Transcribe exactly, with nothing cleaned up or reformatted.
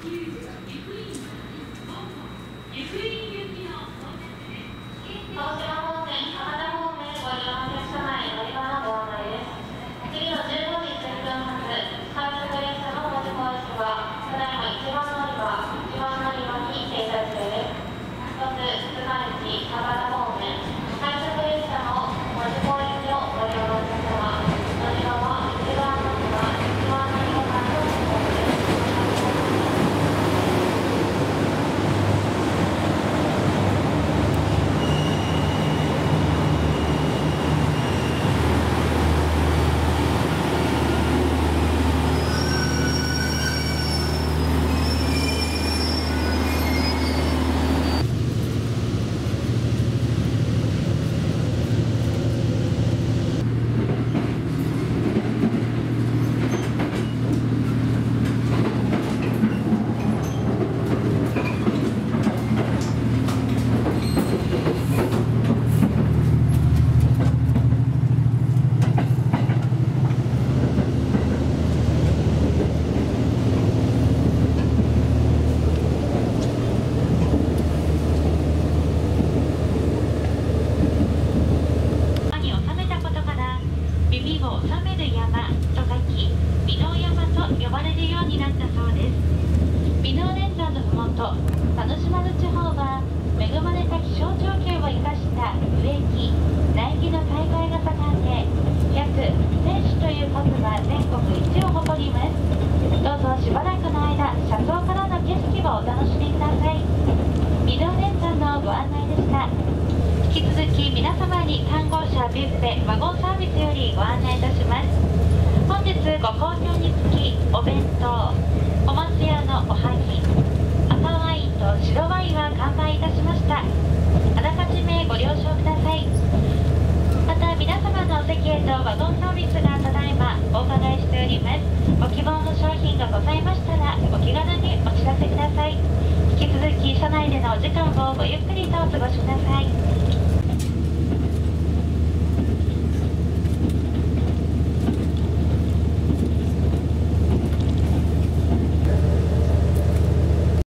皆様にさん号車ビュッフェワゴンサービスよりご案内いたします。本日ご好評につきお弁当、お松屋のおはぎ、赤ワインと白ワインは完売いたしました。あらかじめご了承ください。また皆様のお席へとワゴンサービスがただいまお伺いしております。ご希望の商品がございましたらお気軽にお知らせください。引き続き車内でのお時間をごゆっくりとお過ごしください。